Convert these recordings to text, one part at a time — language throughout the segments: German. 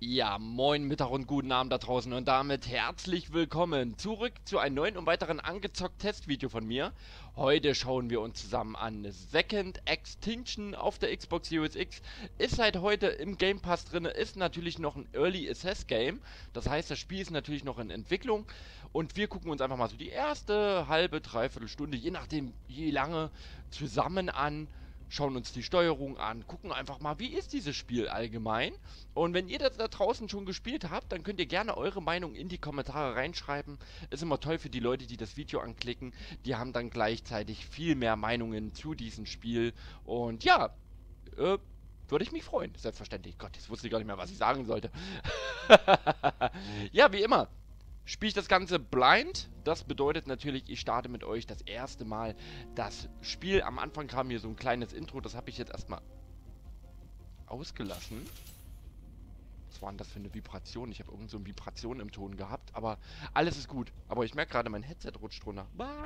Ja, moin, Mittag und guten Abend da draußen und damit herzlich willkommen zurück zu einem neuen und weiteren angezockt-Testvideo von mir. Heute schauen wir uns zusammen an Second Extinction auf der Xbox Series X. Ist seit heute im Game Pass drin, ist natürlich noch ein Early Access Game. Das heißt, das Spiel ist natürlich noch in Entwicklung und wir gucken uns einfach mal so die erste halbe, dreiviertel Stunde, je nachdem wie lange, zusammen an. Schauen uns die Steuerung an, gucken einfach mal, wie ist dieses Spiel allgemein. Und wenn ihr das da draußen schon gespielt habt, dann könnt ihr gerne eure Meinung in die Kommentare reinschreiben. Ist immer toll für die Leute, die das Video anklicken. Die haben dann gleichzeitig viel mehr Meinungen zu diesem Spiel. Und ja, würde ich mich freuen. Selbstverständlich. Gott, jetzt wusste ich gar nicht mehr, was ich sagen sollte. Ja, wie immer. Spiele ich das Ganze blind. Das bedeutet natürlich, ich starte mit euch das erste Mal das Spiel. Am Anfang kam hier so ein kleines Intro. Das habe ich jetzt erstmal ausgelassen. Was war denn das für eine Vibration? Ich habe irgend so eine Vibration im Ton gehabt, aber alles ist gut. Aber ich merke gerade, mein Headset rutscht runter.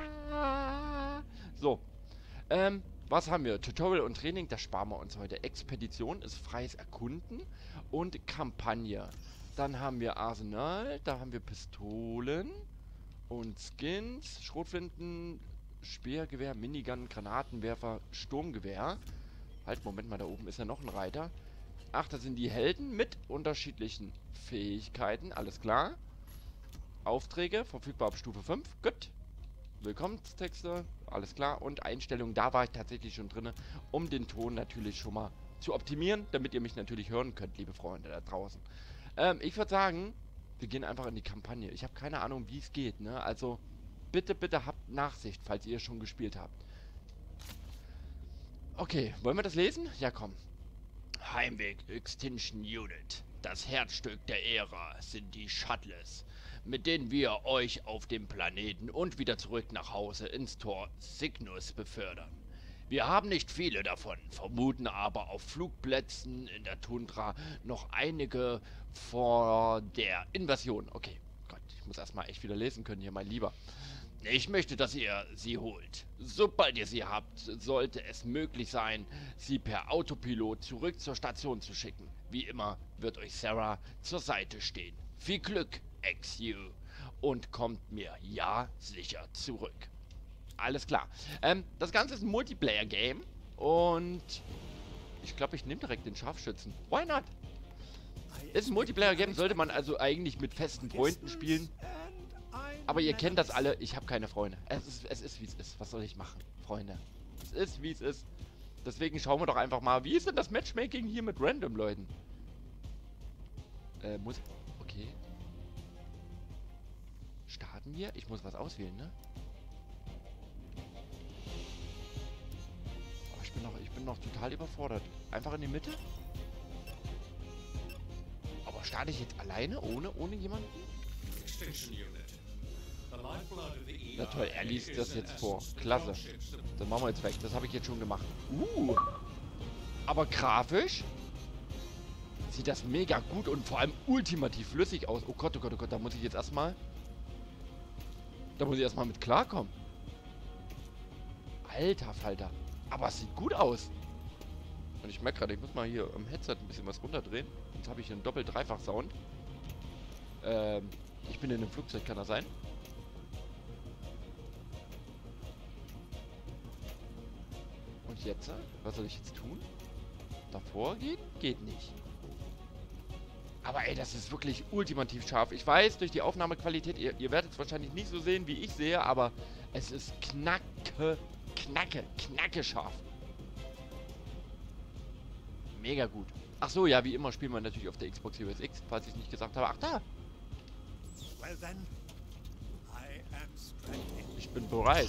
So, was haben wir? Tutorial und Training, das sparen wir uns heute. Expedition ist freies Erkunden und Kampagne. Dann haben wir Arsenal, da haben wir Pistolen und Skins, Schrotflinten, Speergewehr, Minigun, Granatenwerfer, Sturmgewehr. Halt, Moment mal, da oben ist ja noch ein Reiter. Ach, das sind die Helden mit unterschiedlichen Fähigkeiten. Alles klar. Aufträge, verfügbar ab Stufe 5. Gut. Willkommenstexte. Alles klar. Und Einstellungen, da war ich tatsächlich schon drin, um den Ton natürlich schon mal zu optimieren, damit ihr mich natürlich hören könnt, liebe Freunde da draußen. Ich würde sagen, wir gehen einfach in die Kampagne. Ich habe keine Ahnung, wie es geht, ne? Also, bitte, bitte habt Nachsicht, falls ihr schon gespielt habt. Okay, wollen wir das lesen? Ja, komm. Heimweg Extinction Unit. Das Herzstück der Ära sind die Shuttles, mit denen wir euch auf dem Planeten und wieder zurück nach Hause ins Tor Cygnus befördern. Wir haben nicht viele davon, vermuten aber auf Flugplätzen in der Tundra noch einige vor der Invasion. Okay, Gott, ich muss erstmal echt wieder lesen können hier, mein Lieber. Ich möchte, dass ihr sie holt. Sobald ihr sie habt, sollte es möglich sein, sie per Autopilot zurück zur Station zu schicken. Wie immer wird euch Sarah zur Seite stehen. Viel Glück, XU. Und kommt mir ja sicher zurück. Alles klar. Das Ganze ist ein Multiplayer-Game. Und ich glaube, ich nehme direkt den Scharfschützen. Why not? Ist ein Multiplayer-Game, sollte man also eigentlich mit festen Freunden spielen. Aber ihr kennt das alle, ich habe keine Freunde. Es ist, wie es ist. Was soll ich machen, Freunde? Es ist, wie es ist. Deswegen schauen wir doch einfach mal, wie ist denn das Matchmaking hier mit random Leuten? Okay. Starten wir? Ich muss was auswählen, ne? Oh, ich bin noch total überfordert. Einfach in die Mitte? Aber starte ich jetzt alleine, ohne jemanden? Extinction Unit. Na toll, er liest das jetzt vor. Klasse. Dann machen wir jetzt weg. Das habe ich jetzt schon gemacht. Aber grafisch sieht das mega gut und vor allem ultimativ flüssig aus. Oh Gott, oh Gott, oh Gott. Da muss ich jetzt erstmal... Da muss ich erstmal mit klarkommen. Alter Falter. Aber es sieht gut aus. Und ich merke gerade, ich muss mal hier am Headset ein bisschen was runterdrehen. Sonst habe ich hier einen Doppel-Dreifach-Sound. Ich bin in einem Flugzeug, kann das sein? Und jetzt? Was soll ich jetzt tun? Davor gehen? Geht nicht. Aber ey, das ist wirklich ultimativ scharf. Ich weiß, durch die Aufnahmequalität, ihr werdet es wahrscheinlich nicht so sehen, wie ich sehe, aber es ist knacke scharf. Mega gut. Ach so, ja, wie immer spielen wir natürlich auf der Xbox Series X, falls ich es nicht gesagt habe. Ach da! Ich bin bereit.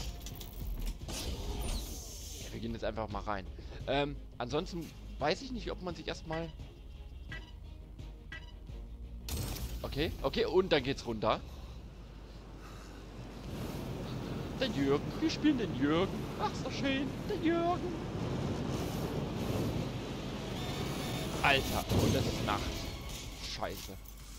Ja, wir gehen jetzt einfach mal rein. Ansonsten weiß ich nicht, ob man sich erstmal... Okay, okay, und dann geht's runter. Der Jürgen, wir spielen den Jürgen. Ach, so schön, der Jürgen. Alter, und es ist Nacht. Scheiße.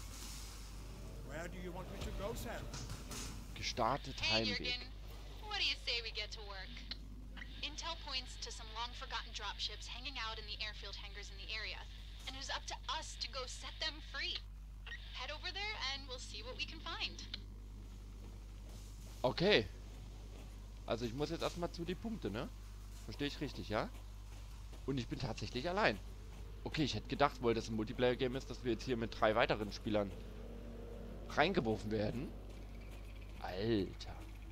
Gestartet Heimweg. Jürgen, what do you say we get to work? Intel points to some long-forgotten dropships hanging out in the airfield hangars in the area. and it is up to us to go set them free. Head over there and we'll see what we can find. Okay. Also ich muss jetzt erstmal zu die Punkte, ne? Verstehe ich richtig, ja? Und ich bin tatsächlich allein. Okay, ich hätte gedacht, weil das ein Multiplayer-Game ist, dass wir jetzt hier mit 3 weiteren Spielern reingeworfen werden. Alter.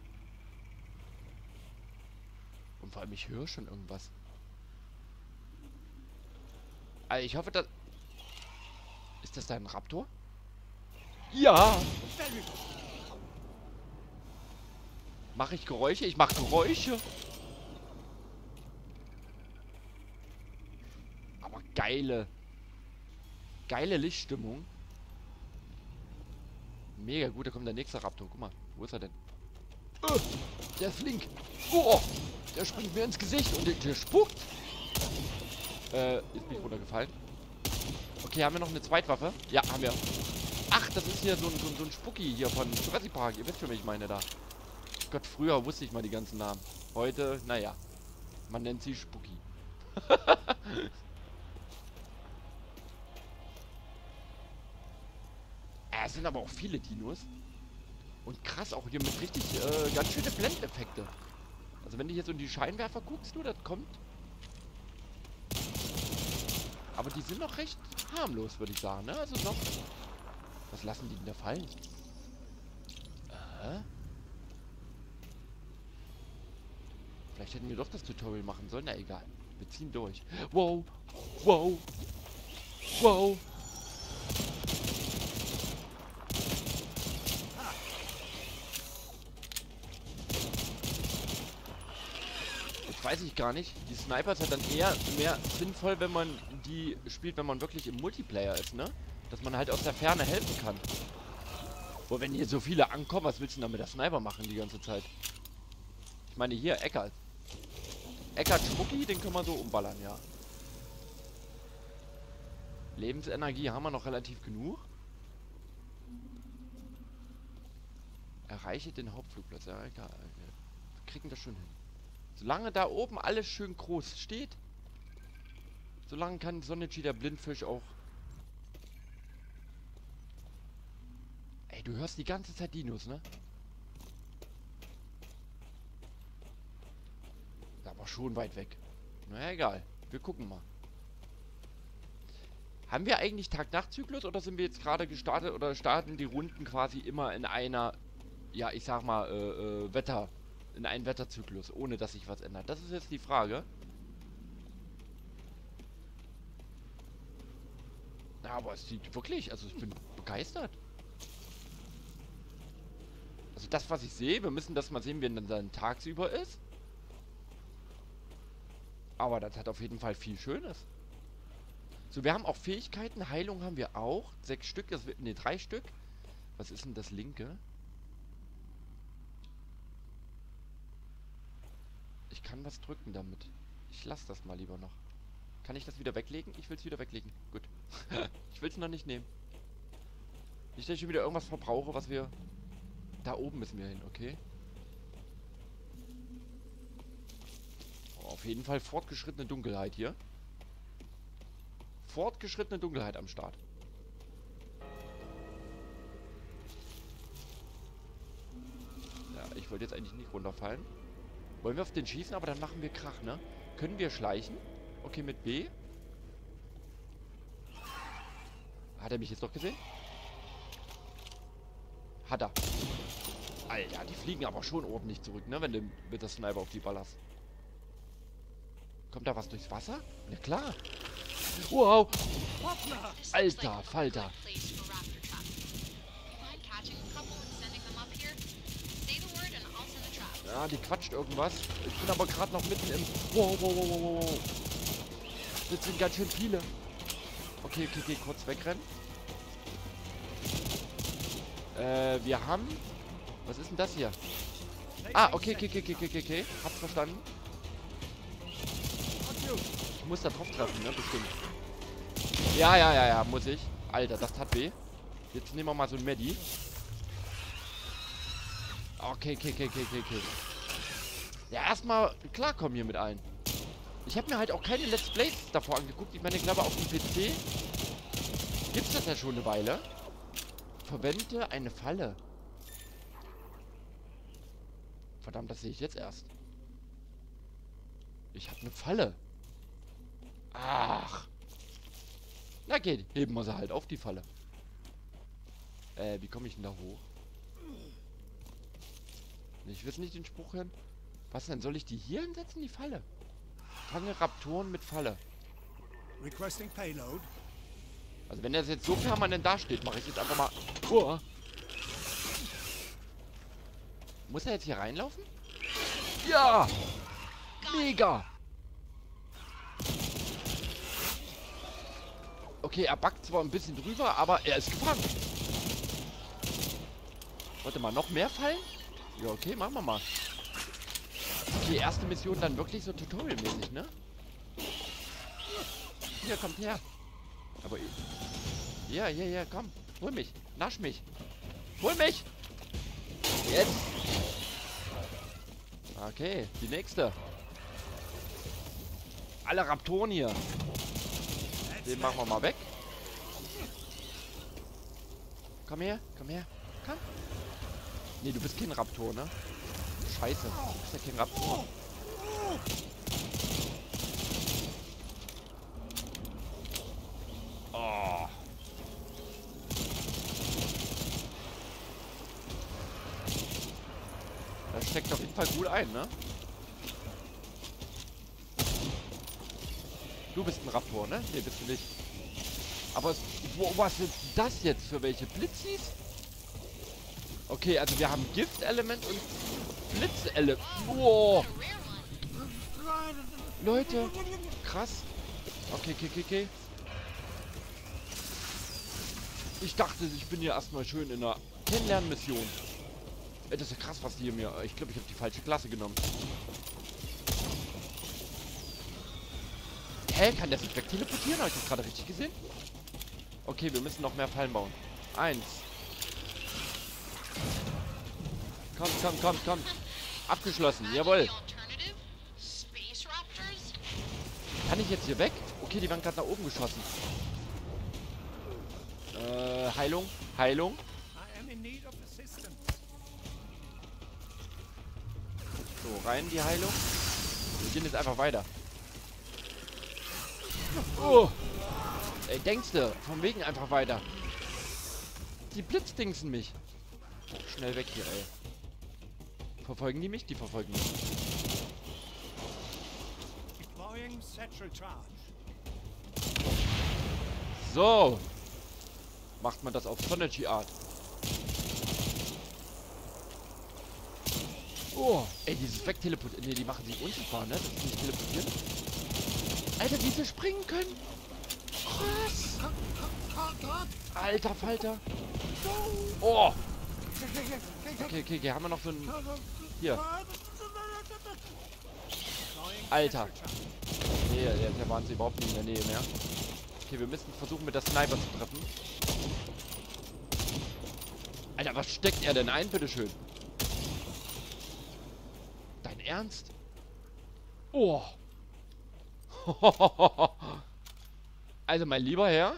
Und vor allem, ich höre schon irgendwas. Also ich hoffe, dass... Ist das da ein Raptor? Ja! Mache ich Geräusche? Ich mache Geräusche. Aber geile Lichtstimmung. Mega gut, da kommt der nächste Raptor. Guck mal, wo ist er denn? Der ist flink. Oh, der springt mir ins Gesicht und der spuckt. Ist mich runtergefallen. Okay, haben wir noch eine Zweitwaffe? Ja, haben wir. Ach, das ist hier so ein Spucki hier von Jurassic Park. Ihr wisst schon, wie ich meine da. Gott, früher wusste ich mal die ganzen Namen. Heute, naja. Man nennt sie Spucki. Es sind aber auch viele Dinos. Und krass, auch hier mit richtig ganz schöne Blendeffekte. Also wenn du hier so in die Scheinwerfer guckst, du, das kommt. Aber die sind noch recht harmlos, würde ich sagen, ne? Also noch... Was lassen die denn da fallen? Vielleicht hätten wir doch das Tutorial machen sollen. Na egal. Wir ziehen durch. Wow. Wow. Wow. Jetzt weiß ich gar nicht. Die Sniper sind dann eher mehr sinnvoll, wenn man die spielt, wenn man wirklich im Multiplayer ist, ne? Dass man halt aus der Ferne helfen kann. Boah, wenn hier so viele ankommen, was willst du denn da mit der Sniper machen die ganze Zeit? Ich meine hier, Eckart. Eckart Schmucki, den können wir so umballern, ja. Lebensenergie haben wir noch relativ genug. Erreiche den Hauptflugplatz. Ja, egal. Wir kriegen das schon hin. Solange da oben alles schön groß steht, solange kann Sonichi der Blindfisch auch... Ey, du hörst die ganze Zeit Dinos, ne? Ist aber schon weit weg. Na egal. Wir gucken mal. Haben wir eigentlich Tag-Nacht-Zyklus oder sind wir jetzt gerade gestartet oder starten die Runden quasi immer in einer, ja, ich sag mal, in einen Wetterzyklus, ohne dass sich was ändert? Das ist jetzt die Frage. Na, aber es sieht wirklich, also ich bin begeistert. Also das, was ich sehe, wir müssen das mal sehen, wie dann tagsüber ist. Aber das hat auf jeden Fall viel Schönes. So, wir haben auch Fähigkeiten. Heilung haben wir auch. 6 Stück, das wird, ne, 3 Stück. Was ist denn das linke? Ich kann was drücken damit. Ich lasse das mal lieber noch. Kann ich das wieder weglegen? Ich will es wieder weglegen. Gut. Ich will es noch nicht nehmen. Nicht, dass ich schon wieder irgendwas verbrauche, was wir... Da oben müssen wir hin, okay? Oh, auf jeden Fall fortgeschrittene Dunkelheit hier. Fortgeschrittene Dunkelheit am Start. Ja, ich wollte jetzt eigentlich nicht runterfallen. Wollen wir auf den schießen, aber dann machen wir Krach, ne? Können wir schleichen? Okay, mit B. Hat er mich jetzt doch gesehen? Hat er. Alter, die fliegen aber schon ordentlich zurück, ne? Wenn du mit der Sniper auf die ballerst. Kommt da was durchs Wasser? Ja klar. Wow. Alter, Falter. Ja, die quatscht irgendwas. Ich bin aber gerade noch mitten im... Wow, wow, wow, wow, wow. Das sind ganz schön viele. Okay, okay, okay, kurz wegrennen. Wir haben... Was ist denn das hier? Ah, okay, okay, okay, okay, okay, okay. Hab's verstanden. Ich muss da drauf treffen, ne? Bestimmt. Ja, ja, ja, ja, muss ich. Alter, das tat weh. Jetzt nehmen wir mal so ein Medi. Okay, okay, okay, okay, okay, okay. Ja, erstmal klarkommen hier mit allen. Ich habe mir halt auch keine Let's Plays davor angeguckt. Ich meine, ich glaube, auf dem PC das ja schon eine Weile. Verwende eine Falle. Verdammt, das sehe ich jetzt erst. Ich habe eine Falle. Ach. Na geht, heben wir sie halt auf die Falle. Wie komme ich denn da hoch? Ich will nicht den Spruch hören. Was denn? Soll ich die hier hinsetzen, die Falle? Fange Raptoren mit Falle. Requesting payload. Also wenn das jetzt so permanent dasteht, mache ich jetzt einfach mal... Oh. Muss er jetzt hier reinlaufen? Ja! Mega! Okay, er backt zwar ein bisschen drüber, aber er ist gefangen. Warte mal, noch mehr Fallen? Ja, okay, machen wir mal. Okay, erste Mission dann wirklich so Tutorial-mäßig, ne? Hier, kommt her. Aber... Ja, komm. Hol mich. Nasch mich. Hol mich! Jetzt! Okay, die nächste. Alle Raptoren hier. Den machen wir mal weg. Komm her, komm. Nee, du bist kein Raptor, ne? Scheiße, du bist ja kein Raptor. Oh. Das steckt auf jeden Fall gut ein, ne? Du bist ein Raptor, ne? Nee, bist du nicht. Aber was sind das jetzt für welche Blitzis? Okay, also wir haben Giftelement und Blitzelement. Wow. Leute, krass. Okay. Ich dachte, ich bin hier erstmal schön in einer Kennenlernmission. Das ist ja krass, was die mir... Ich glaube, ich habe die falsche Klasse genommen. Hä? Kann der sich wegteleportieren? Habe ich das gerade richtig gesehen? Okay, wir müssen noch mehr Fallen bauen. 1. Komm. Abgeschlossen, jawohl. Kann ich jetzt hier weg? Okay, die waren gerade nach oben geschossen. Heilung. So, rein die Heilung. Wir gehen jetzt einfach weiter. Oh! Ey, denkst du? Vom Wegen einfach weiter. Die blitzdingsen mich. Schnell weg hier, ey. Verfolgen die mich? Die verfolgen mich. So. Macht man das auf Sonergy Art. Oh. Ey, dieses Wegteleportieren. Ne, die machen sich unsichtbar, ne? Das ist nicht teleportieren. Alter, wie sie springen können. Krass. Alter Falter. Oh. Okay. Haben wir noch so ein... Hier. Alter. Nee, der waren sie überhaupt nicht in der Nähe mehr. Okay, wir müssen versuchen, mit der Sniper zu treffen. Alter, was steckt er denn ein, bitteschön? Dein Ernst? Oh. Also, mein lieber Herr.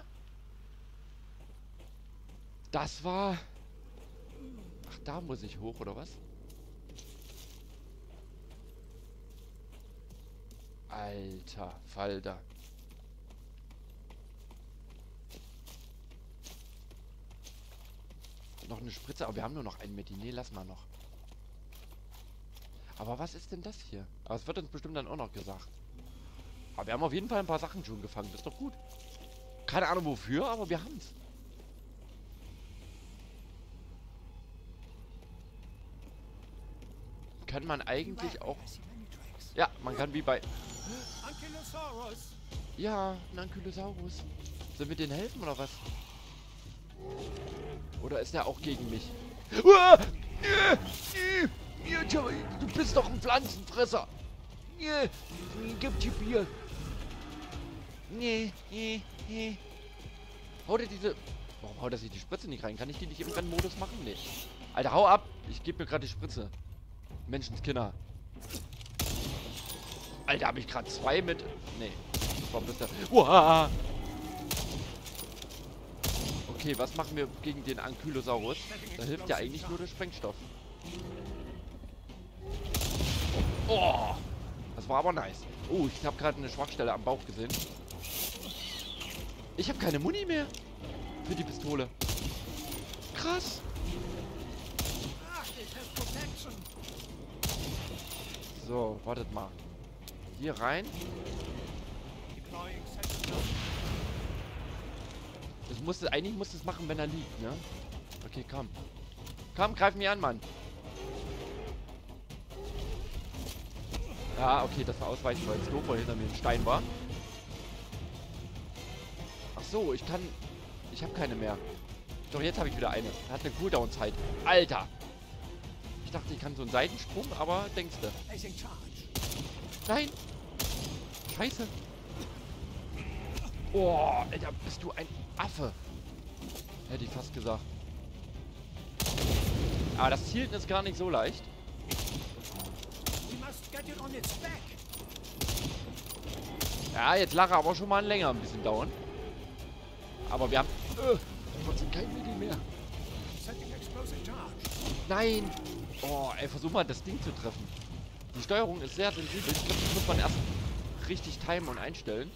Das war... Ach, da muss ich hoch, oder was? Alter Falter. Noch eine Spritze, aber wir haben nur noch einen Medi. Nee, lass mal noch. Aber was ist denn das hier? Aber es wird uns bestimmt dann auch noch gesagt. Aber wir haben auf jeden Fall ein paar Sachen schon gefangen. Das ist doch gut. Keine Ahnung wofür, aber wir haben's. Kann man eigentlich auch... Ja, man kann wie bei... Ja, ein Ankylosaurus. Sollen wir denen helfen oder was? Oder ist der auch gegen mich? Du bist doch ein Pflanzenfresser. Gib die Bier. Haut er diese... Warum haut er sich die Spritze nicht rein? Kann ich die nicht im Rennmodus machen? Nee. Alter, hau ab. Ich gebe mir gerade die Spritze. Menschenskinder. Alter, habe ich gerade 2 mit... Nee. Das war bis der... Uah! Okay, was machen wir gegen den Ankylosaurus? Da hilft ja eigentlich nur der Sprengstoff. Oh! Das war aber nice. Oh, ich habe gerade eine Schwachstelle am Bauch gesehen. Ich habe keine Muni mehr für die Pistole. Krass. So, wartet mal. Hier rein. Eigentlich muss es machen, wenn er liegt, ne? Okay, komm. Komm, greif mich an, Mann. Ja, okay, das war ausweichen, weil es doof, weil hinter mir ein Stein war. Ach so, ich habe keine mehr. Doch, jetzt habe ich wieder eine. Hat eine Cooldown-Zeit. Alter! Ich dachte, ich kann so einen Seitensprung, aber denkste. Nein! Scheiße! Oh, Alter, bist du ein Affe. Hätte ich fast gesagt. Aber das Zielen ist gar nicht so leicht. Ja, jetzt lag er aber schon mal länger ein bisschen dauern. Aber wir haben trotzdem kein Mittel mehr. Nein! Oh, ey, versuch mal das Ding zu treffen. Die Steuerung ist sehr sensibel. Ich glaube, das muss man erst richtig timen und einstellen.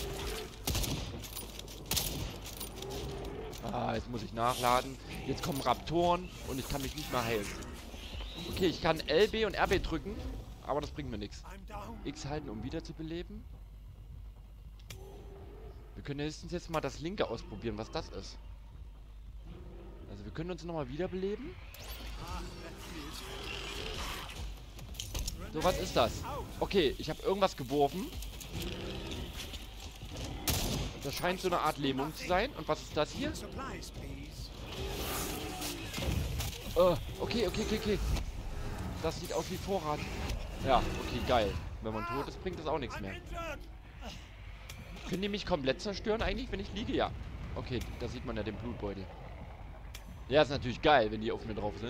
Ah, jetzt muss ich nachladen. Jetzt kommen Raptoren und ich kann mich nicht mehr heilen. Okay, ich kann L, B und RB drücken, aber das bringt mir nichts. X halten, um wiederzubeleben. Wir können höchstens jetzt mal das linke ausprobieren, was das ist. Also wir können uns nochmal wiederbeleben. So, was ist das? Okay, ich habe irgendwas geworfen. Das scheint so eine Art Lähmung zu sein. Und was ist das hier? Okay. Das sieht aus wie Vorrat. Ja, okay, geil. Wenn man tot ist, bringt das auch nichts mehr. Können die mich komplett zerstören eigentlich, wenn ich liege? Ja. Okay, da sieht man ja den Blutbeutel. Ja, ist natürlich geil, wenn die auf mir drauf sind.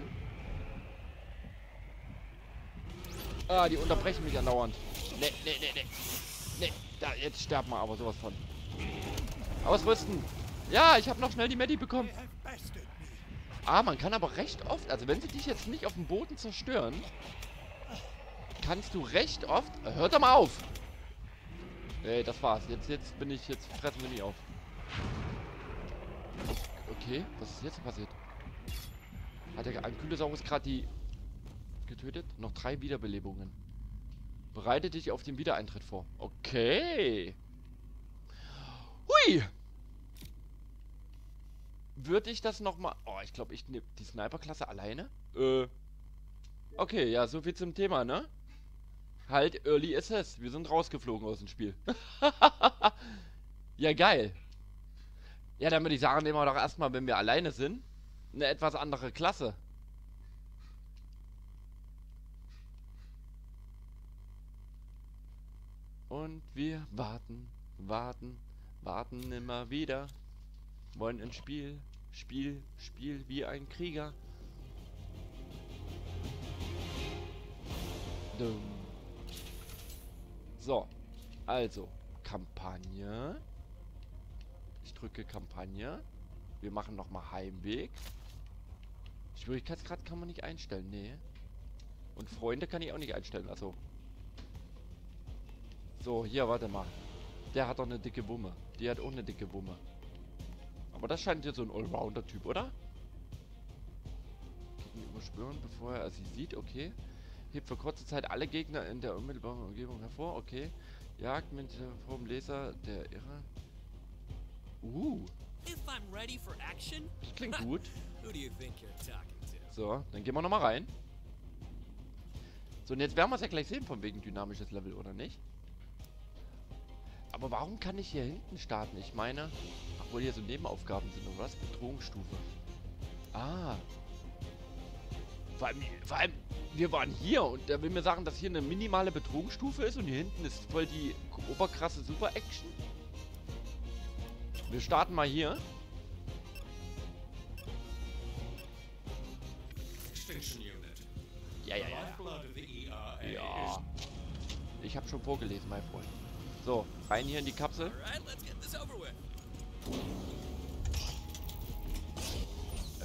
Ah, die unterbrechen mich andauernd. Nee, da, jetzt sterben wir aber sowas von. Ausrüsten. Ja, ich habe noch schnell die Medi bekommen. Ah, man kann aber recht oft, also wenn sie dich jetzt nicht auf dem Boden zerstören, kannst du recht oft... Hört doch mal auf! Ey, das war's. Jetzt fressen sie mich auf. Okay, was ist jetzt passiert? Hat der Ankylosaurus gerade die getötet? Noch 3 Wiederbelebungen. Bereite dich auf den Wiedereintritt vor. Okay. Hui! Würde ich das nochmal... Oh, ich glaube, ich nehme die Sniper-Klasse alleine. Okay, ja, so viel zum Thema, ne? Halt, Early Access. Wir sind rausgeflogen aus dem Spiel. Ja, geil. Ja, dann würde ich sagen, nehmen wir doch erstmal, wenn wir alleine sind, eine etwas andere Klasse. Und wir warten immer wieder. Wollen ein Spiel wie ein Krieger. Dumm. So, also, Kampagne. Ich drücke Kampagne. Wir machen nochmal Heimweg. Schwierigkeitsgrad kann man nicht einstellen, nee. Und Freunde kann ich auch nicht einstellen, also. So, hier, warte mal. Der hat doch eine dicke Wumme. Die hat auch eine dicke Wumme. Aber das scheint jetzt so ein Allrounder-Typ, oder? Gegenüber spüren, bevor er sie sieht, okay. Hebt für kurze Zeit alle Gegner in der unmittelbaren Umgebung hervor, okay. Jagd mit vom Laser der Irre. Das klingt gut. So, dann gehen wir nochmal rein. So, und jetzt werden wir es ja gleich sehen, von wegen dynamisches Level, oder nicht? Aber warum kann ich hier hinten starten? Ich meine, obwohl hier so Nebenaufgaben sind, oder was? Bedrohungsstufe. Ah. Vor allem, wir waren hier und der will mir sagen, dass hier eine minimale Bedrohungsstufe ist und hier hinten ist voll die oberkrasse Super-Action. Wir starten mal hier. Ja. Ja. Ich habe schon vorgelesen, mein Freund. So, rein hier in die Kapsel.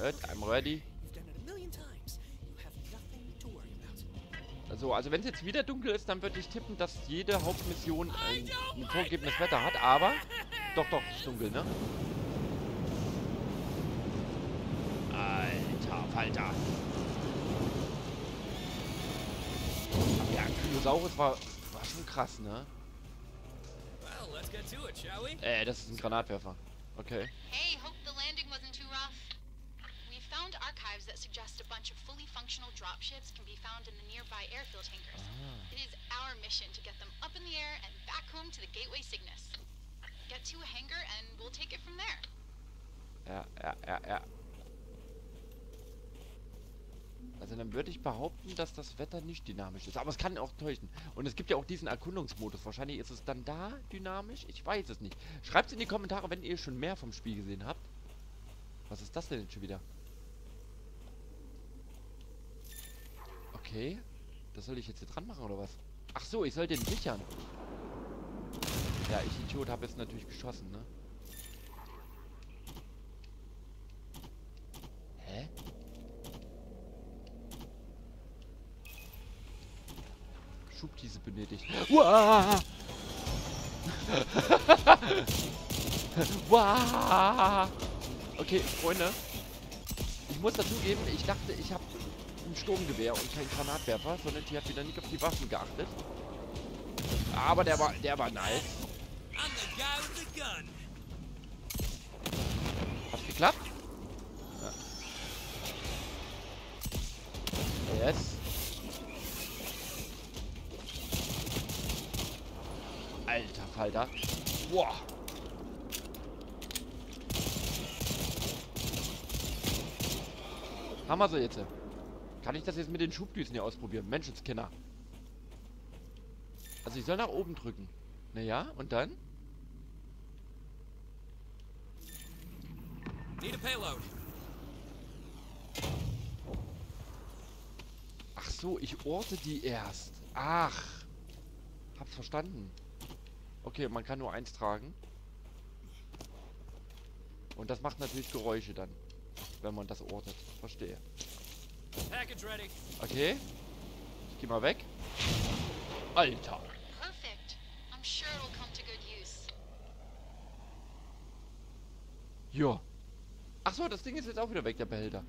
I'm ready. You've done it a million times. You have nothing to worry about. Also wenn es jetzt wieder dunkel ist, dann würde ich tippen, dass jede Hauptmission ein vorgegebenes Wetter hat, aber... Doch, ist dunkel, ne? Alter Falter. Ja, Kylosaurus war schon krass, ne? Well, let's get to it, shall we? Das ist ein Granatwerfer. Okay. Hey, hope the landing wasn't too rough. We found archives that suggest a bunch of fully functional dropships can be found in the nearby airfield hangars. It is our mission to get them up in the air and back home to the Gateway Cygnus. Get to a hangar and we'll take it from there. Ja. Also dann würde ich behaupten, dass das Wetter nicht dynamisch ist. Aber es kann auch täuschen. Und es gibt ja auch diesen Erkundungsmodus. Wahrscheinlich ist es dann da dynamisch. Ich weiß es nicht. Schreibt es in die Kommentare, wenn ihr schon mehr vom Spiel gesehen habt. Was ist das denn jetzt schon wieder? Okay. Das soll ich jetzt hier dran machen, oder was? Ach so, ich soll den sichern. Ja, ich Idiot habe jetzt natürlich geschossen, ne? Hä? Schubdiese benötigt. Uah! Uah! Okay, Freunde. Ich muss dazugeben, ich dachte, ich habe ein Sturmgewehr und kein Granatwerfer, sondern ich habe wieder nicht auf die Waffen geachtet. Aber der war nice. I'm the guy with the gun. Hat's geklappt? Ja. Yes. Alter Falter. Boah. Haben wir so jetzt. Kann ich das jetzt mit den Schubdüsen hier ausprobieren? Menschenskinder. Also ich soll nach oben drücken. Naja, und dann? Need a payload. Ach so, ich orte die erst. Ach. Hab's verstanden. Okay, man kann nur eins tragen. Und das macht natürlich Geräusche dann, wenn man das ortet. Verstehe. Package ready. Okay. Ich geh mal weg. Alter. Perfect. I'm sure it'll come to good use. Ja. Ach so, das Ding ist jetzt auch wieder weg, der Behälter.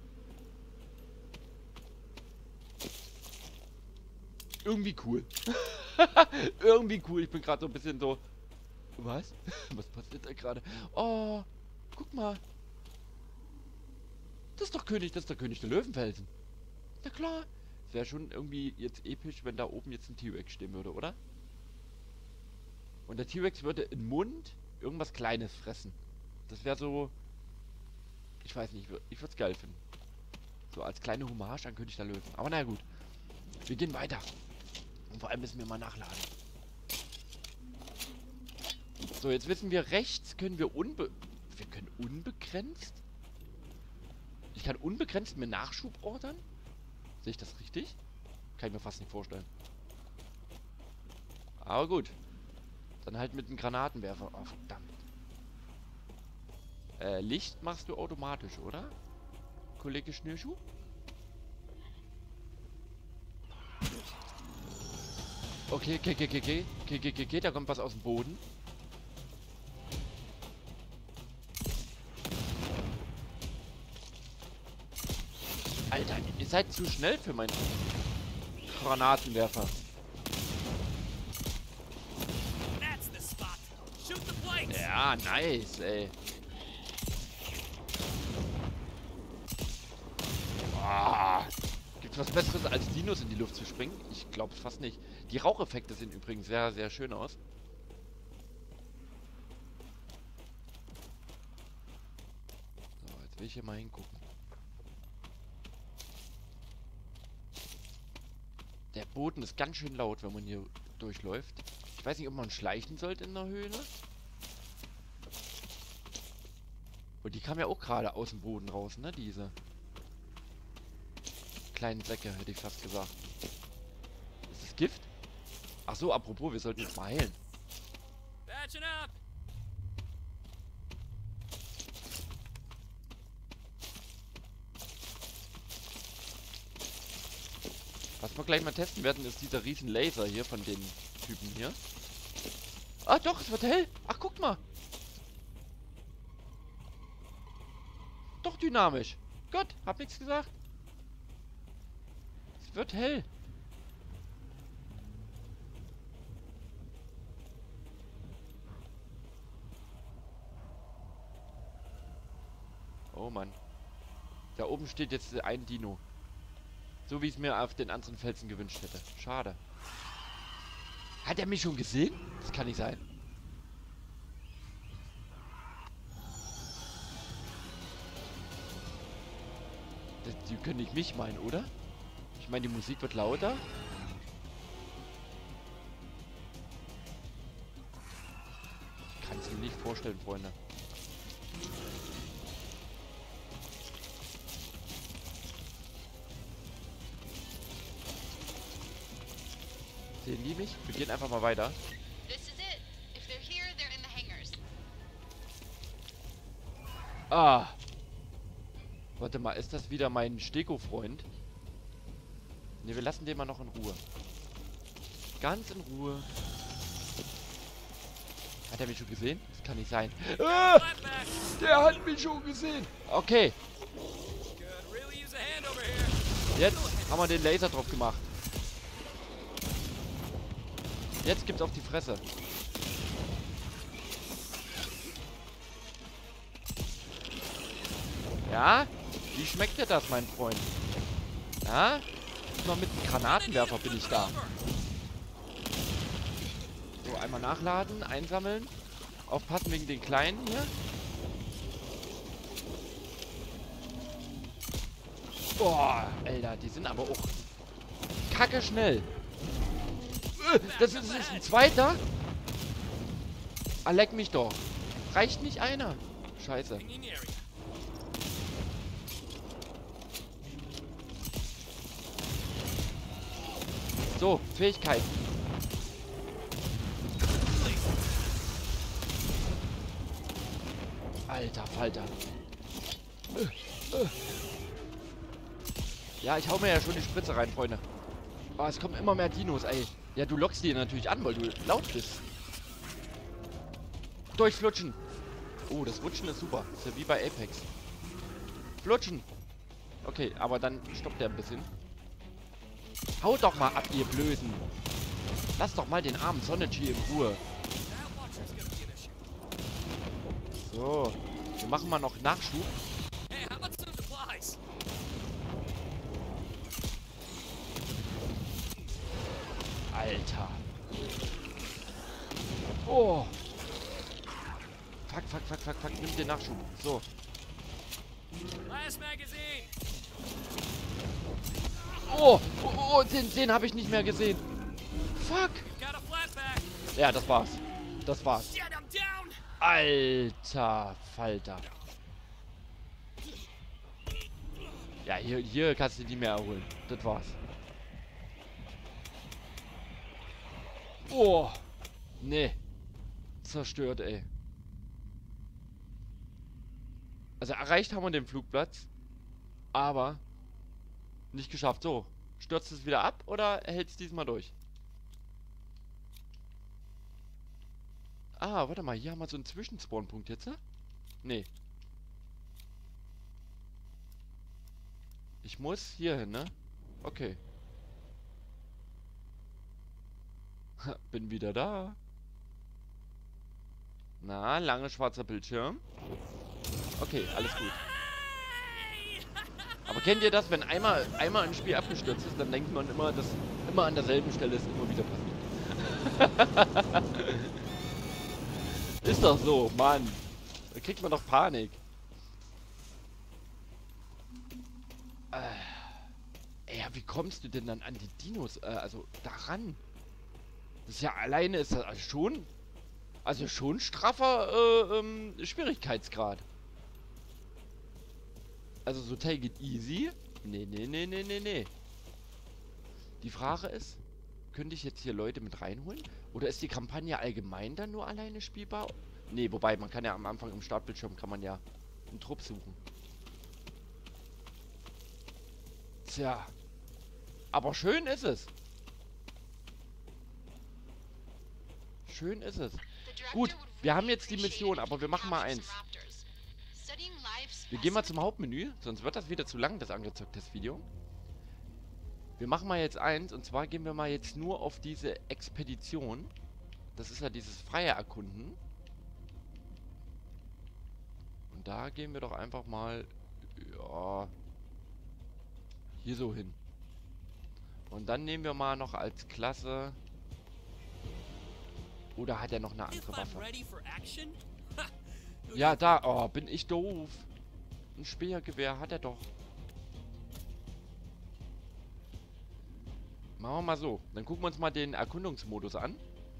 Irgendwie cool. Irgendwie cool. Ich bin gerade so ein bisschen so... Was? Was passiert da gerade? Oh, guck mal. Das ist doch König der Löwenfelsen. Na klar. Es wäre schon irgendwie jetzt episch, wenn da oben jetzt ein T-Rex stehen würde, oder? Und der T-Rex würde im Mund irgendwas Kleines fressen. Das wäre so... Ich weiß nicht, ich würde es geil finden. So als kleine Hommage an König der Löwen. Aber naja gut. Wir gehen weiter. Und vor allem müssen wir mal nachladen. So, jetzt wissen wir, rechts können wir wir können unbegrenzt? Ich kann unbegrenzt mir Nachschub ordern? Sehe ich das richtig? Kann ich mir fast nicht vorstellen. Aber gut. Dann halt mit einem Granatenwerfer. Oh, verdammt. Licht machst du automatisch, oder? Kollege Schnürschuh? Okay, da kommt was aus dem Boden. Alter, ihr seid zu schnell für meinen Granatenwerfer. That's the spot. Shoot the plates. Ja, nice, ey. Ah, gibt's was Besseres als Dinos in die Luft zu springen? Ich glaube fast nicht. Die Raucheffekte sehen übrigens sehr, sehr schön aus. So, jetzt will ich hier mal hingucken. Der Boden ist ganz schön laut, wenn man hier durchläuft. Ich weiß nicht, ob man schleichen sollte in der Höhle. Und die kam ja auch gerade aus dem Boden raus, ne? Diese kleinen Säcke, hätte ich fast gesagt. Ist das Gift? Ach so, apropos, wir sollten jetzt mal heilen. Patching up. Was wir gleich mal testen werden, ist dieser riesen Laser hier von den Typen hier. Ah, doch, es wird hell. Ach, guck mal. Doch dynamisch. Gott, hab nichts gesagt. Es wird hell. Oh Mann. Da oben steht jetzt ein Dino. So wie ich es mir auf den anderen Felsen gewünscht hätte. Schade. Hat er mich schon gesehen? Das kann nicht sein. Die können nicht mich meinen, oder? Ich meine, die Musik wird lauter. Ich kann es mir nicht vorstellen, Freunde. Sehen die mich? Wir gehen einfach mal weiter. This is it. If they're here, they're in the hangars. Ah. Warte mal, ist das wieder mein Steko-Freund? Ne, wir lassen den mal noch in Ruhe. Ganz in Ruhe. Hat er mich schon gesehen? Das kann nicht sein. Ah, der hat mich schon gesehen. Okay. Jetzt haben wir den Laser drauf gemacht. Jetzt gibt's auf die Fresse. Ja? Wie schmeckt dir das, mein Freund? Ja? Noch mit einem Granatenwerfer bin ich da. So, einmal nachladen, einsammeln. Aufpassen wegen den Kleinen hier. Boah, Alter, die sind aber auch kacke schnell. Das ist ein zweiter? Ah, leck mich doch. Reicht nicht einer. Scheiße. So, Fähigkeiten. Alter Falter. Ja, ich hau mir ja schon die Spritze rein, Freunde. Oh, es kommen immer mehr Dinos, ey. Ja, du lockst die natürlich an, weil du laut bist. Durchflutschen. Oh, das Rutschen ist super. Das ist ja wie bei Apex. Flutschen. Okay, aber dann stoppt der ein bisschen. Haut doch mal ab, ihr Blöden. Lass doch mal den armen Sonichi in Ruhe. So. Wir machen mal noch Nachschub. Alter. Oh. Fuck, fuck, fuck, fuck, fuck. Nimm den Nachschub. So. Oh, oh, oh, den habe ich nicht mehr gesehen. Fuck. Ja, das war's. Das war's. Alter Falter. Ja, hier kannst du die mehr erholen. Das war's. Oh. Nee. Zerstört, ey. Also erreicht haben wir den Flugplatz. Aber nicht geschafft. So. Stürzt es wieder ab oder hält es diesmal durch? Ah, warte mal. Hier haben wir so einen Zwischenspawnpunkt jetzt, ne? Nee. Ich muss hier hin, ne? Okay. Bin wieder da. Na, lange schwarzer Bildschirm. Okay, alles gut. Aber kennt ihr das, wenn einmal ein Spiel abgestürzt ist, dann denkt man immer, dass immer an derselben Stelle ist immer wieder passiert. Ist doch so, Mann. Da kriegt man doch Panik. Ey, wie kommst du denn dann an die Dinos, also daran? Das ist ja alleine, ist das schon, also schon straffer Schwierigkeitsgrad. Also so take it easy? Nee. Die Frage ist, könnte ich jetzt hier Leute mit reinholen? Oder ist die Kampagne allgemein dann nur alleine spielbar? Nee, wobei, man kann ja am Anfang im Startbildschirm kann man ja einen Trupp suchen. Tja. Aber schön ist es. Schön ist es. Gut, wir haben jetzt die Mission, aber wir machen mal eins. Wir gehen mal zum Hauptmenü, sonst wird das wieder zu lang, das angezeigtes Video. Wir machen mal jetzt eins, und zwar gehen wir mal jetzt nur auf diese Expedition. Das ist ja dieses freie Erkunden. Und da gehen wir doch einfach mal, ja, hier so hin. Und dann nehmen wir mal noch als Klasse... Oder hat er noch eine andere Waffe? Ja, da. Oh, bin ich doof. Ein Speergewehr hat er doch. Machen wir mal so. Dann gucken wir uns mal den Erkundungsmodus an.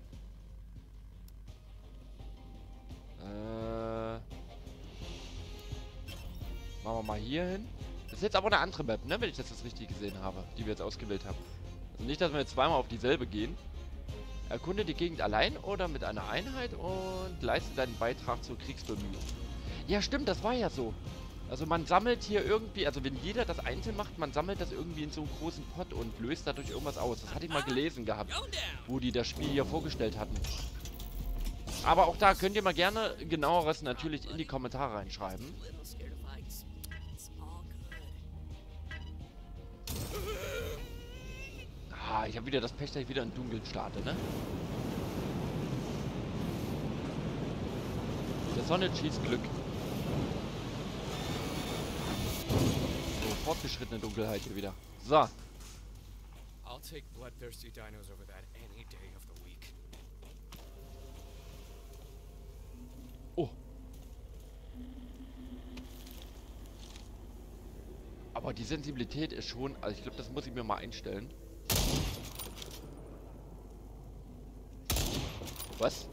Machen wir mal hier hin. Das ist jetzt aber eine andere Map, ne? Wenn ich das richtig gesehen habe, die wir jetzt ausgewählt haben. Also nicht, dass wir jetzt zweimal auf dieselbe gehen. Erkunde die Gegend allein oder mit einer Einheit und leiste deinen Beitrag zur Kriegsbemühung. Ja, stimmt, das war ja so. Also man sammelt hier irgendwie, also wenn jeder das einzeln macht, man sammelt das irgendwie in so einem großen Pot und löst dadurch irgendwas aus. Das hatte ich mal gelesen gehabt, wo die das Spiel hier vorgestellt hatten. Aber auch da könnt ihr mal gerne genaueres natürlich in die Kommentare reinschreiben. Ah, ich habe wieder das Pech, dass ich wieder im Dunkeln starte, ne? Der Sonne schießt Glück. So, fortgeschrittene Dunkelheit hier wieder. So. I'll take bloodthirsty dinos over that any day of the week. Oh. Aber die Sensibilität ist schon... Also ich glaube, das muss ich mir mal einstellen. Was?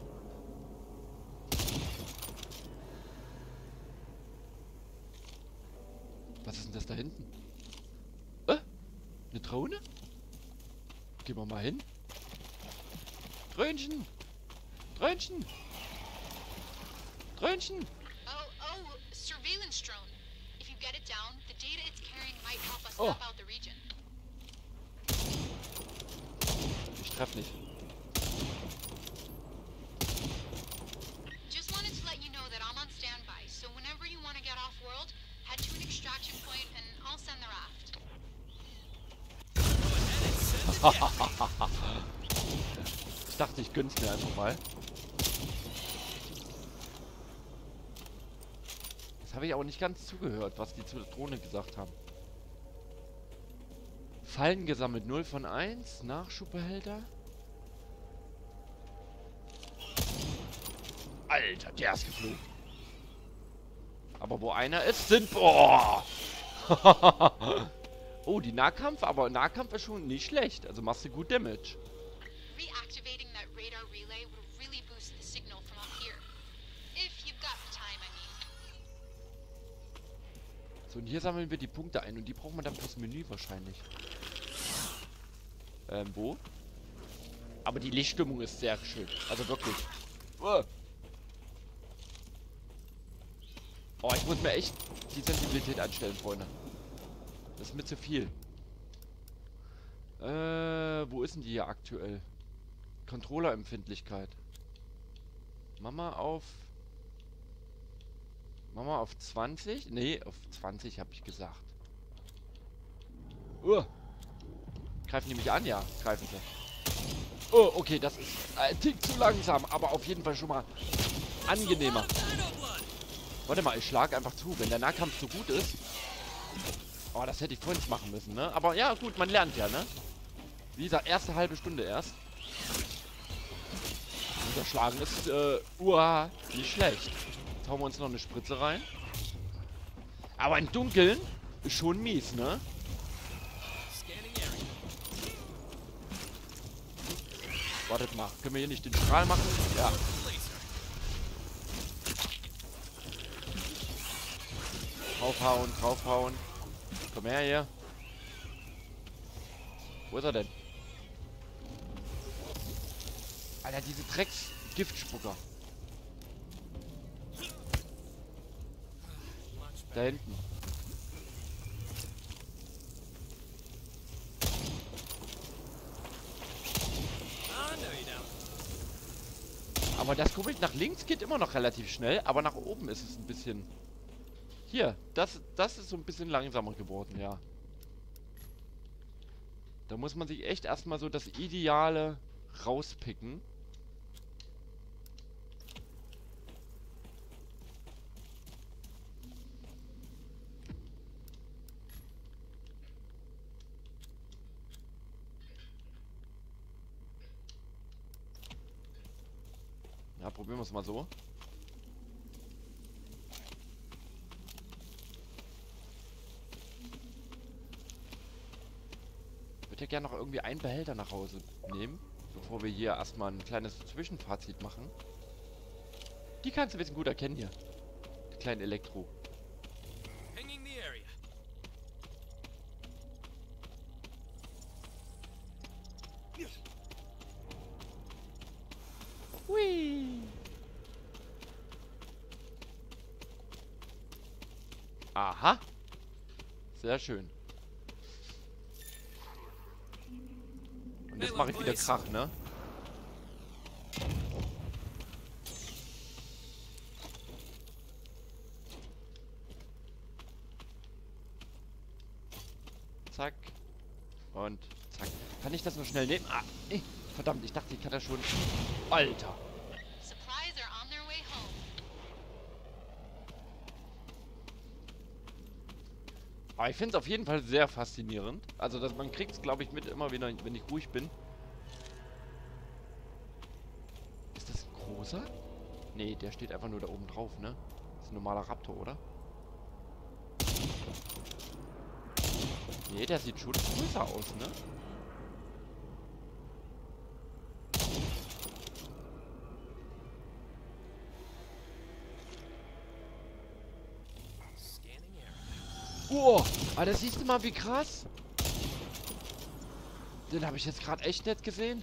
Was ist denn das da hinten? Eine Drohne? Gehen wir mal hin. Trönchen! Trönchen! Trönchen! Oh, surveillance drone. If you get it down, the data it's carrying might help us Oh. map out the region. Ich treffe nicht. Just wanted to let you know that I'm on standby, so whenever you want to get off world, head to an extraction point and I'll send the raft. Ich dachte, ich gönn's mir einfach mal. Das habe ich auch nicht ganz zugehört, was die zur Drohne gesagt haben. Fallen gesammelt, 0 von 1. Nachschubbehälter. Alter, der ist geflogen. Aber wo einer ist, sind... Boah! Oh, die Nahkampf, aber Nahkampf ist schon nicht schlecht. Also machst du gut Damage. Reactivating that radar relay would really boost the signal from up here. If you've got the time, I mean. So, und hier sammeln wir die Punkte ein. Und die braucht man dann fürs Menü wahrscheinlich. Wo? Aber die Lichtstimmung ist sehr schön. Also wirklich. Oh, ich muss mir echt die Sensibilität einstellen, Freunde. Das ist mir zu viel. Wo ist denn die hier aktuell? Controllerempfindlichkeit. Mama auf 20? Nee, auf 20 habe ich gesagt. Greifen die mich an? Ja, greifen sie. Oh, okay, das ist ein Tick zu langsam, aber auf jeden Fall schon mal angenehmer. Warte mal, ich schlage einfach zu. Wenn der Nahkampf so gut ist... Oh, das hätte ich vorhin machen müssen, ne? Aber ja, gut, man lernt ja, ne? Wie gesagt, erste halbe Stunde erst. Und das Schlagen ist, nicht schlecht. Jetzt hauen wir uns noch eine Spritze rein. Aber im Dunkeln ist schon mies, ne? Wartet mal, können wir hier nicht den Strahl machen? Ja. Draufhauen, draufhauen. Komm her hier. Wo ist er denn? Alter, diese Drecks-Giftspucker. Da hinten. Aber das komisch, nach links geht immer noch relativ schnell, aber nach oben ist es ein bisschen... Hier, das ist so ein bisschen langsamer geworden, ja. Da muss man sich echt erstmal so das Ideale rauspicken. Ja, probieren wir es mal so. Ich würde ja gerne noch irgendwie einen Behälter nach Hause nehmen, bevor wir hier erstmal ein kleines Zwischenfazit machen. Die kannst du ein bisschen gut erkennen hier. Die kleinen Elektro. Pinging the area. Hui. Aha. Sehr schön. Und jetzt mache ich wieder Krach, ne? Zack. Und zack. Kann ich das nur schnell nehmen? Ah, verdammt, ich dachte, ich kann das schon... Alter. Supplies are on their way home. Aber ich finde es auf jeden Fall sehr faszinierend. Also, man kriegt es, glaube ich, mit immer wieder, wenn ich ruhig bin. Ist das ein großer? Nee, der steht einfach nur da oben drauf, ne? Das ist ein normaler Raptor, oder? Nee, der sieht schon größer aus, ne? Scanning area. Oh, aber das siehst du mal, wie krass. Den habe ich jetzt gerade echt nicht gesehen.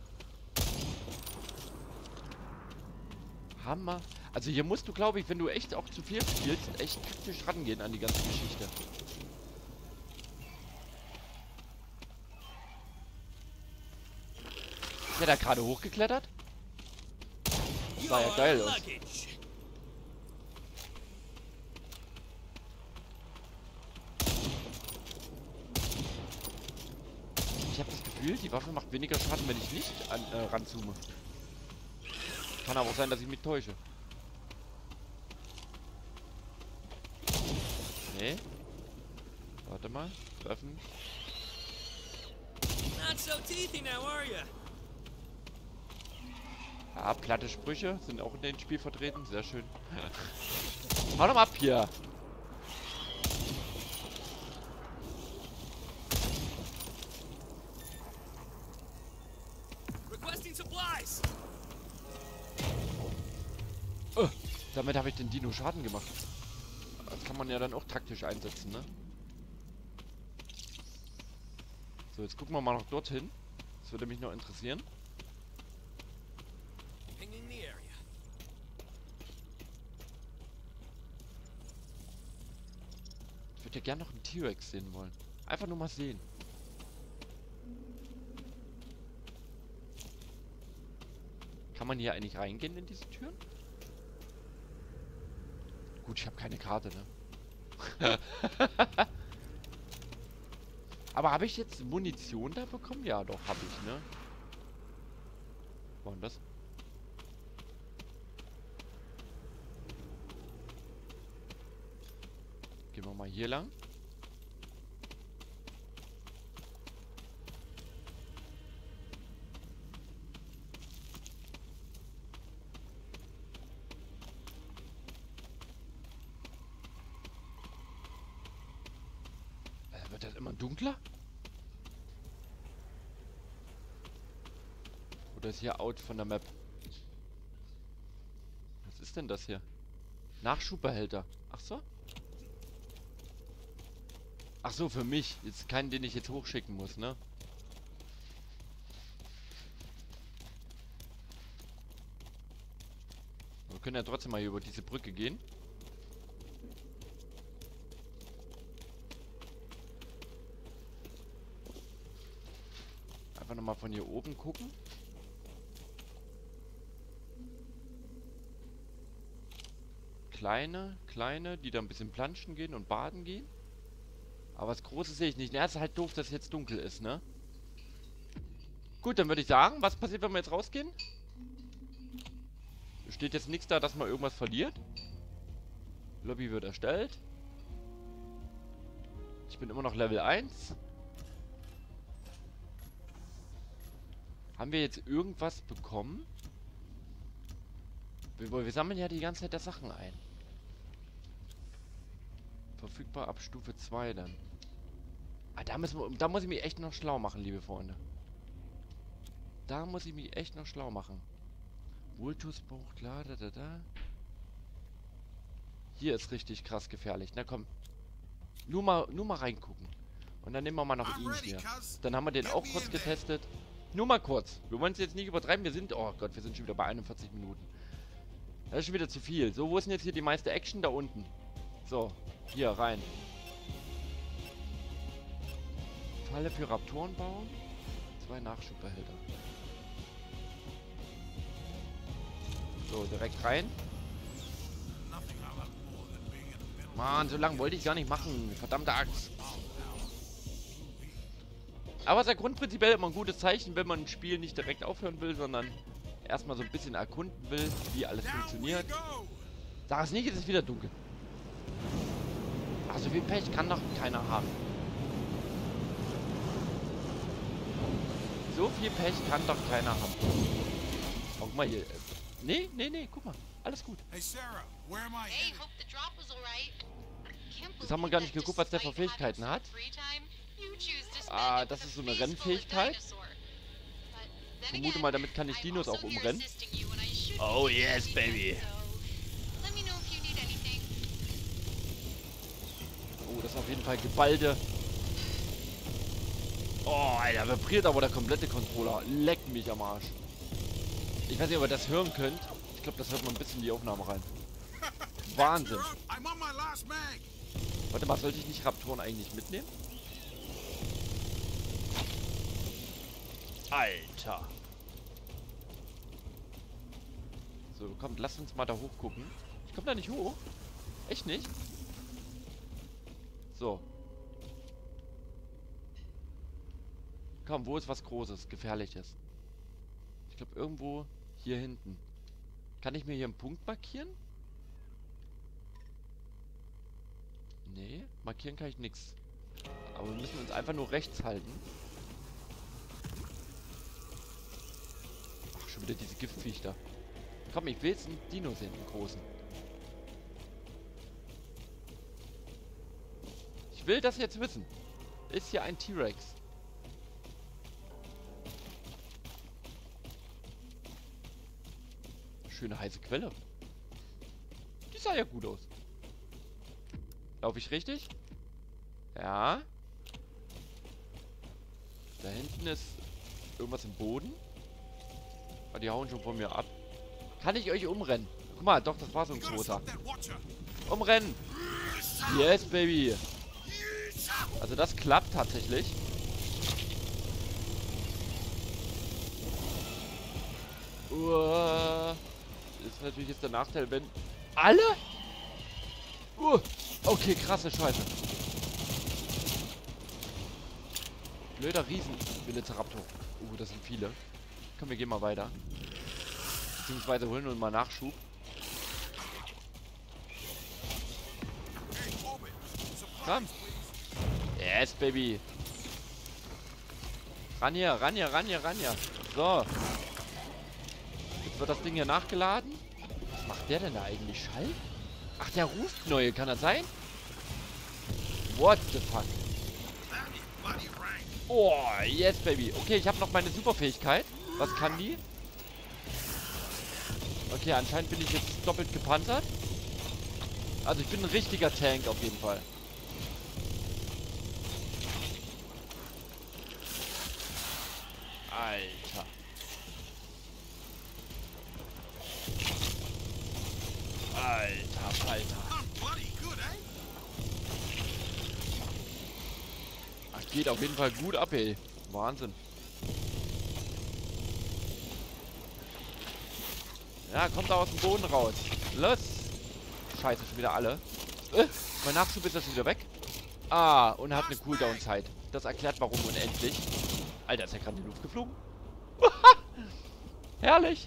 Hammer. Also hier musst du, glaube ich, wenn du echt auch zu viel spielst, echt taktisch rangehen an die ganze Geschichte. Ist der da gerade hochgeklettert? Das sah ja geil aus. Ich habe das Gefühl, die Waffe macht weniger Schaden, wenn ich nicht ranzoome. Kann aber auch sein, dass ich mich täusche. Nee. Warte mal. Treffen. Not so teethy now, are you? Ja, platte Sprüche sind auch in dem Spiel vertreten. Sehr schön. Hau doch mal ab hier. Requesting supplies. Damit habe ich den Dino Schaden gemacht. Das kann man ja dann auch taktisch einsetzen, ne? So, jetzt gucken wir mal noch dorthin. Das würde mich noch interessieren. Pinging the area. Ich würde ja gerne noch einen T-Rex sehen wollen. Einfach nur mal sehen. Kann man hier eigentlich reingehen in diese Türen? Gut, ich habe keine Karte, ne? Aber habe ich jetzt Munition da bekommen? Ja, doch, habe ich, ne? Wo war denn das? Gehen wir mal hier lang. Wird das immer dunkler? Oder ist hier out von der Map? Was ist denn das hier? Nachschubbehälter. Ach so? Ach so, für mich. Jetzt keinen, den ich jetzt hochschicken muss, ne? Wir können ja trotzdem mal hier über diese Brücke gehen. Einfach nochmal von hier oben gucken. kleine, die da ein bisschen planschen gehen und baden gehen. Aber was Großes sehe ich nicht. Na, es ist halt doof, dass es jetzt dunkel ist, ne? Gut, dann würde ich sagen, was passiert, wenn wir jetzt rausgehen? Steht jetzt nichts da, dass man irgendwas verliert. Lobby wird erstellt. Ich bin immer noch Level 1. Haben wir jetzt irgendwas bekommen? Wir sammeln ja die ganze Zeit der Sachen ein. Verfügbar ab Stufe 2 dann. Ah, da muss ich mich echt noch schlau machen, liebe Freunde. Da muss ich mich echt noch schlau machen. Vultusbruch, klar, da. Hier ist richtig krass gefährlich. Na komm. Nur mal reingucken. Und dann nehmen wir mal noch ihn hier. Dann haben wir den auch kurz getestet. Nur mal kurz. Wir wollen es jetzt nicht übertreiben. Oh Gott, wir sind schon wieder bei 41 Minuten. Das ist schon wieder zu viel. So, wo ist denn jetzt hier die meiste Action? Da unten. So, hier rein. Falle für Raptoren bauen. 2 Nachschubbehälter. So, direkt rein. Mann, so lange wollte ich gar nicht machen. Verdammte Axt. Aber es ist ja grundprinzipiell immer ein gutes Zeichen, wenn man ein Spiel nicht direkt aufhören will, sondern erstmal so ein bisschen erkunden will, wie alles funktioniert. Sag es nicht, es ist wieder dunkel. Ach, so viel Pech kann doch keiner haben. So viel Pech kann doch keiner haben. Oh, guck mal hier. Nee, guck mal. Alles gut. Hey Sarah, where am I Hey, headed? hope the drop was alright. Das haben wir gar nicht geguckt, was der für Fähigkeiten hat. Ah, das ist so eine Rennfähigkeit. Ich vermute mal, damit kann ich Dinos auch umrennen. Oh yes, baby. Oh, das ist auf jeden Fall geballte. Oh, Alter, vibriert aber der komplette Controller. Leckt mich am Arsch. Ich weiß nicht, ob ihr das hören könnt. Ich glaube, das hört man ein bisschen in die Aufnahme rein. Wahnsinn. I'm on my last mag. Warte mal, sollte ich nicht Raptoren eigentlich mitnehmen? Alter. So, kommt, lasst uns mal da hoch gucken. Ich komme da nicht hoch. Echt nicht? So. Komm, wo ist was Großes, Gefährliches? Ich glaube, irgendwo hier hinten. Kann ich mir hier einen Punkt markieren? Nee, markieren kann ich nichts. Aber wir müssen uns einfach nur rechts halten. Ach, schon wieder diese Giftviech da. Komm, ich will jetzt einen Dino sehen, einen großen. Ich will das jetzt wissen. Ist hier ein T-Rex? Schöne heiße Quelle. Die sah ja gut aus. Laufe ich richtig? Ja. Da hinten ist irgendwas im Boden. Ah, die hauen schon von mir ab. Kann ich euch umrennen? Guck mal, doch, das war so ein großer. Umrennen! Yes, baby! Also das klappt tatsächlich. Das ist natürlich jetzt der Nachteil, wenn... Alle? Okay, krasse Scheiße. Blöder Riesen-Velociraptor. Das sind viele. Komm, wir gehen mal weiter. Beziehungsweise holen wir mal Nachschub. Komm. Yes, baby. Ran hier, ran hier, ran hier, ran hier. So. Jetzt wird das Ding hier nachgeladen. Was macht der denn da eigentlich? Schall? Ach, der ruft neue. Kann das sein? What the fuck? Oh, yes, baby. Okay, ich habe noch meine Superfähigkeit. Was kann die? Okay, anscheinend bin ich jetzt doppelt gepanzert. Also ich bin ein richtiger Tank auf jeden Fall. Alter. Alter, Alter. Ach, geht auf jeden Fall gut ab, ey. Wahnsinn. Ja, kommt da aus dem Boden raus. Los. scheiße, schon wieder alle. Mein Nachschub ist jetzt wieder weg. Ah, und hat eine Cooldown-Zeit. Das erklärt, warum unendlich. Alter, ist ja gerade in die Luft geflogen. Herrlich.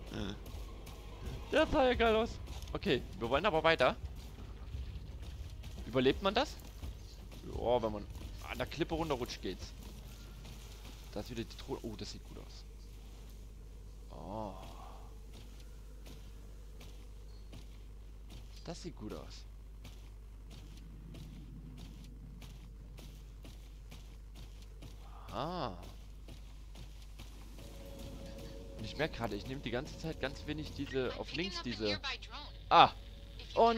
Das sah ja geil aus. Okay, wir wollen aber weiter. Überlebt man das? Ja, wenn man an der Klippe runterrutscht, geht's. Da ist wieder die Truhe. Oh, das sieht gut aus. Oh. Das sieht gut aus. Ah. Und ich merke gerade, ich nehme die ganze Zeit ganz wenig diese, auf links diese. Ah. Und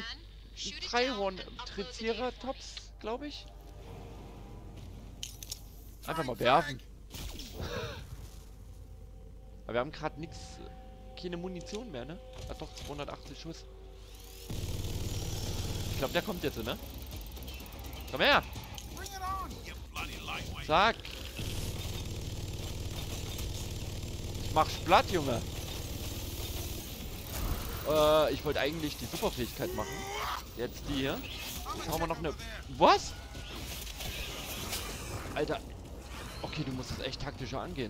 Triceratops, glaube ich. Einfach mal werfen. Aber wir haben gerade nichts, keine Munition mehr, ne? Hat doch 280 Schuss. Ich glaube, der kommt jetzt, ne? Komm her! Zack! Ich mach Splatt, Junge! Ich wollte eigentlich die Superfähigkeit machen. Jetzt die hier. Jetzt haben wir noch eine... Was? Alter. Okay, du musst es echt taktischer angehen.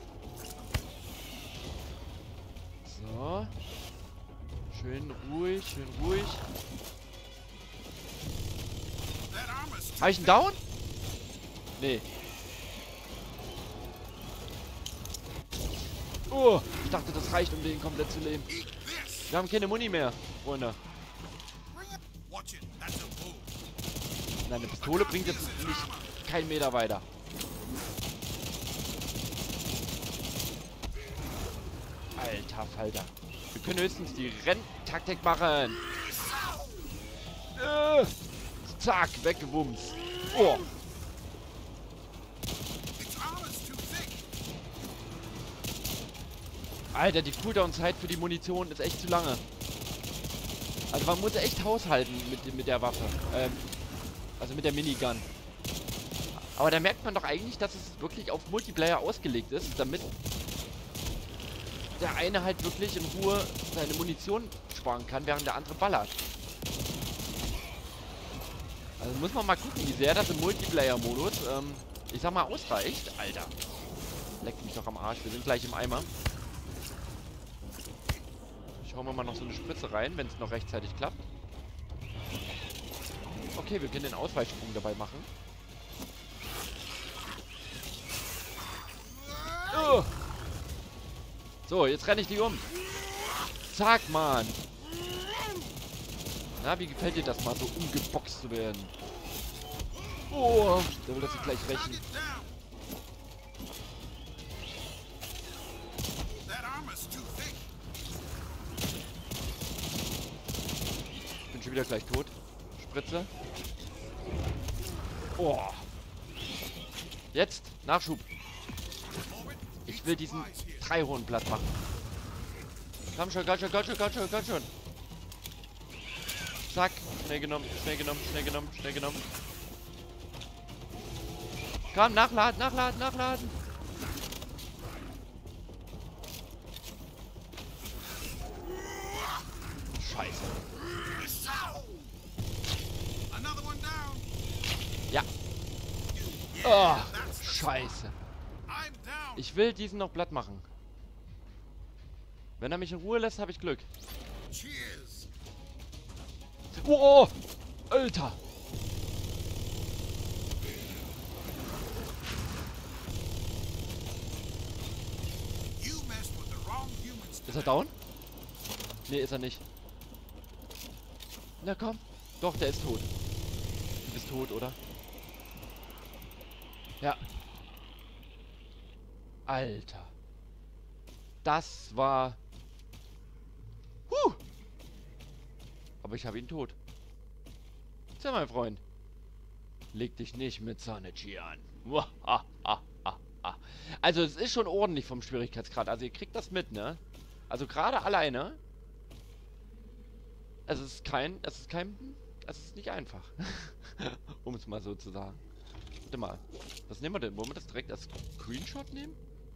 So. Schön ruhig, schön ruhig. Hab ich einen Down? Nee. Oh, ich dachte, das reicht, um den komplett zu leben. Wir haben keine Muni mehr, Freunde. Nein, eine Pistole bringt jetzt nicht keinen Meter weiter. Alter Falter. Wir können höchstens die Renntaktik machen. Zack, weggewumst. Oh. Alter, die Cooldown-Zeit für die Munition ist echt zu lange. Also man muss echt haushalten mit der Waffe. Also mit der Minigun. Aber da merkt man doch eigentlich, dass es wirklich auf Multiplayer ausgelegt ist, damit der eine halt wirklich in Ruhe seine Munition sparen kann, während der andere ballert. Also muss man mal gucken, wie sehr das im Multiplayer-Modus, ich sag mal, ausreicht. Alter. Leckt mich doch am Arsch. Wir sind gleich im Eimer. Schauen wir mal noch so eine Spritze rein, wenn es noch rechtzeitig klappt. Okay, wir können den Ausweichsprung dabei machen. So, jetzt renne ich die um. Zack, Mann. Na, wie gefällt dir das mal, so umgeboxt zu werden? Oh, der will das jetzt gleich rächen. Ich bin schon wieder gleich tot. Spritze. Oh. Jetzt, Nachschub. Ich will diesen Dreihohn platt machen. Komm schon, komm schon, komm schon, komm schon, komm schon. Zack. Schnell genommen, schnell genommen, schnell genommen, schnell genommen. Komm, nachladen, nachladen, nachladen. Scheiße. Ja. Oh, scheiße. Ich will diesen noch platt machen. Wenn er mich in Ruhe lässt, habe ich Glück. Oh, Alter. Ist er down? Nee, ist er nicht. Na komm. Doch, der ist tot. Du bist tot, oder? Ja. Alter. Das war... Aber ich habe ihn tot. Tja, mein Freund. Leg dich nicht mit Sonichi an. Also es ist schon ordentlich vom Schwierigkeitsgrad. Also ihr kriegt das mit, ne? Also gerade alleine. Es ist nicht einfach. Um es mal so zu sagen. Warte mal. Was nehmen wir denn? Wollen wir das direkt als Screenshot nehmen?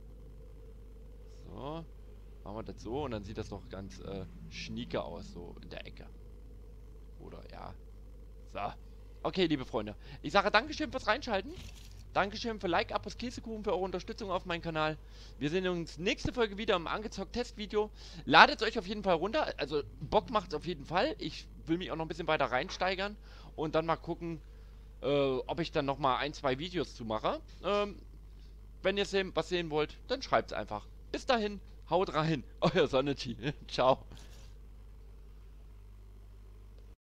So. Machen wir das so und dann sieht das doch ganz schnieke aus, so in der Ecke. Oder ja. So. Okay, liebe Freunde. Ich sage Dankeschön fürs Reinschalten. Dankeschön für Like, Abos, Käsekuchen, für eure Unterstützung auf meinem Kanal. Wir sehen uns nächste Folge wieder im Angezockt-Testvideo. Ladet es euch auf jeden Fall runter. Also, Bock macht es auf jeden Fall. Ich will mich auch noch ein bisschen weiter reinsteigern. Und dann mal gucken, ob ich dann nochmal 1, 2 Videos zu mache. Wenn ihr was sehen wollt, dann schreibt es einfach. Bis dahin, haut rein. Euer Sonnety. Ciao.